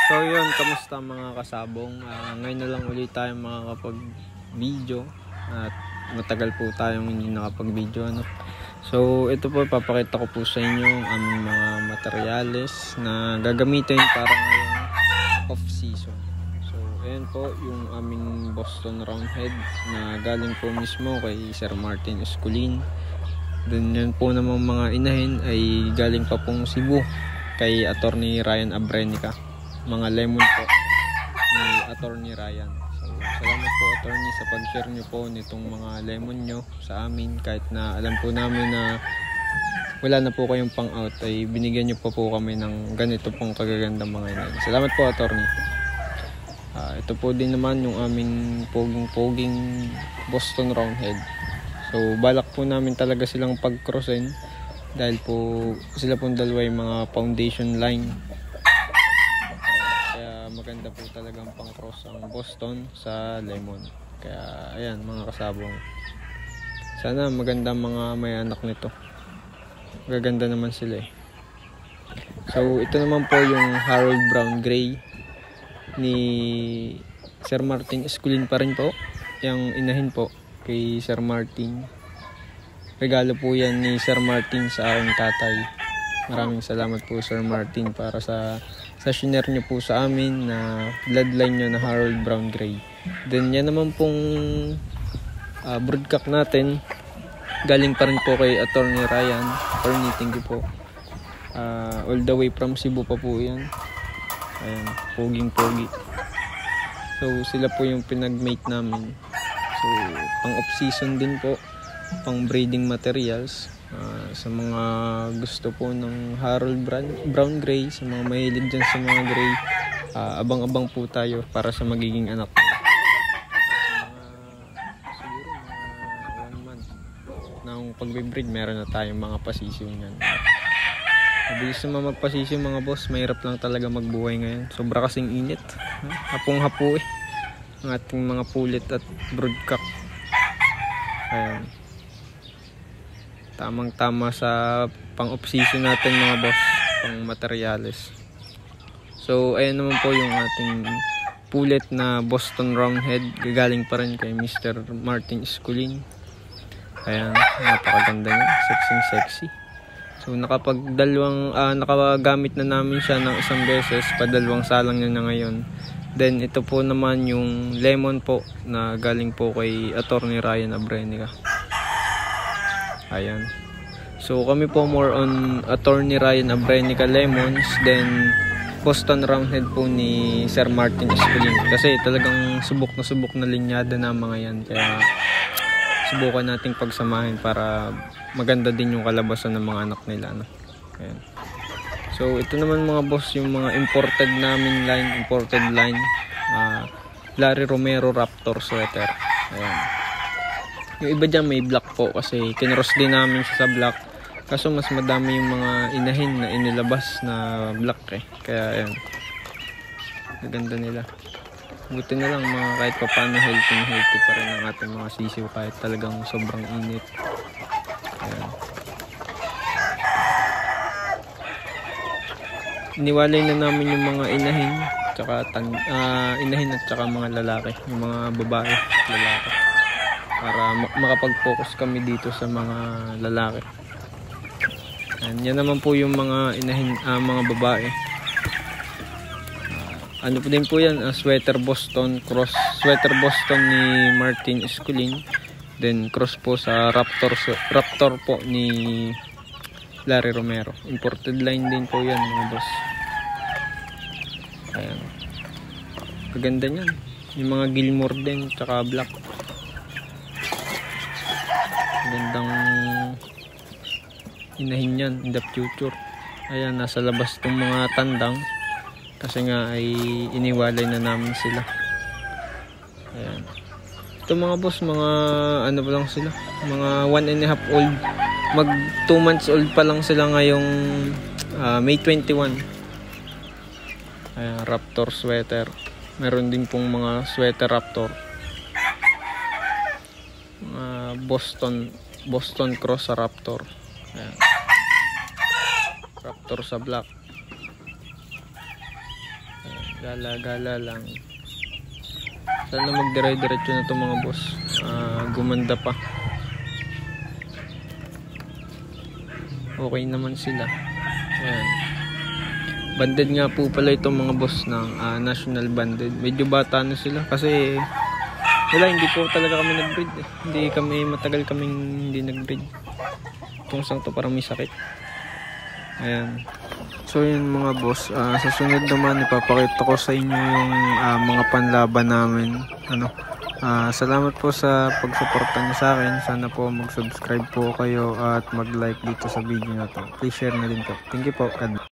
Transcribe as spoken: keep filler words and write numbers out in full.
So yun, kamusta mga kasabong? Uh, ngayon na lang ulit tayo makakapag-video at matagal po tayong hindi nakapag-video. Ano? So ito po, papakita ko po sa inyo ang aming mga materyales na gagamitin para ngayong off-season. So ayan po yung aming Boston Roundhead na galing po mismo kay Sir Martin Esculin. Then yun po namang mga inahin ay galing pa pong Cebu kay Attorney Ryan Abrenica. Mga lemon po ni Attorney Ryan. So salamat po Attorney sa pag-share nyo po nitong mga lemon nyo sa amin, kahit na alam po namin na wala na po kayong pang out, ay binigyan nyo pa po kami ng ganito pong kagagandang mga inahin. Salamat po Attorney. Uh, ito po din naman yung aming poging-poging Boston Roundhead. So balak po namin talaga silang pag-crossin dahil po sila pong dalawa yung mga foundation line. Maganda po talagang pang cross ang Boston sa lemon. Kaya ayan mga kasabong, sana maganda mga may anak nito. Gaganda naman sila eh. So ito naman po yung Harold Brown Gray ni Sir Martin Esculin pa rin po. Yung inahin po kay Sir Martin. Regalo po yan ni Sir Martin sa aking tatay. Maraming salamat po Sir Martin para sa sa shinare nyo po sa amin na bloodline nyo na Harold Brown Gray. Then yan naman pong uh, broodcock natin, galing pa rin po kay Attorney Ryan. Attorney, thank you po. Uh, all the way from Cebu pa po yan. Ayan, poging pogi. So sila po yung pinag-mate namin. So pang off-season din po, pang breeding materials. Uh, sa mga gusto po ng Harold Brown, Brown Gray, sa mga mahilig dyan sa mga gray, uh, abang-abang po tayo para sa magiging anak ko. Sa mga, siguro mga one month na kung pagbe-breed, meron na tayong mga pasisyo nyan. Mabilis naman magpasisyo mga boss, mahirap lang talaga magbuhay ngayon. Sobra kasing init, hapong-hapo eh ang ating mga pulit at broodcock. Ayan, tamang tama sa pang off-season natin mga boss, pang materyales. So ayan naman po yung ating pulit na Boston Roundhead, gagaling pa rin kay Mister Martin Esculin. Ayan, napakaganda niya, sexy sexy. So nakapagdalawang uh, nakagamit na namin siya ng isang beses, padalawang salang niya na ngayon. Then ito po naman yung lemon po na galing po kay Attorney Ryan Abrenica. Ayan. So kami po more on Attorney Ryan Abrenica lemons, then Boston Roundhead po ni Sir Martin Esculin. Kasi talagang subok na subok na linyada na mga yan. Kaya subukan nating pagsamahin para maganda din yung kalabasan ng mga anak nila. No? Ayan. So ito naman mga boss yung mga imported namin line, imported line. Uh, Larry Romero Raptor sweater. Ayan. Yung iba dyan may black po kasi kinross din namin siya sa black. Kaso mas madami yung mga inahin na inilabas na black eh. Kaya ayan, maganda nila. Buti na lang mga kahit pa paano healthy healthy pa rin ang ating mga sisiw kahit talagang sobrang init. Ayan. Iniwalay na namin yung mga inahin, tsaka tan uh, inahin at tsaka mga lalaki, yung mga babae, lalaki. Para makapag-focus kami dito sa mga lalaki. And yan naman po yung mga inahin, uh, mga babae. Uh, ano po din po yan, uh, sweater Boston, cross sweater Boston ni Martin Esculin. Then cross po sa Raptor, Raptor po ni Larry Romero. Imported line din po yan mga boss. Ayan. Kaganda niyan. Yung mga Gilmore din, tsaka black. Gandang inahin yan in the future. Ayan, nasa labas itong mga tandang kasi nga ay iniwalay na namin sila. Ayan. Ito mga boss, mga ano pa lang sila, mga one and a half old, mag two months old pa lang sila ngayong uh, May twenty-one. Ayan, Raptor sweater. Meron din pong mga sweater Raptor, uh, Boston Boston cross sa Raptor. Ayan. Raptor sa black. Ayan. Gala-gala lang. Sana magdire-diretso na itong mga boss. Uh, gumanda pa. Okay naman sila. Ayan. Banded nga po pala itong mga boss ng uh, National Banded. Medyo bata na sila kasi wala, hindi po talaga kami nag-breed eh. Hindi kami, matagal kaming hindi nag-breed. Itong sang to parang may sakit. Ayan. So yun mga boss, uh, sa sunod naman ipapakita ko sa inyo yung uh, mga panlaban namin. Ano, uh, salamat po sa pagsuporta niyo sa akin. Sana po mag-subscribe po kayo at mag-like dito sa video na to. Please share na din po. Thank you po.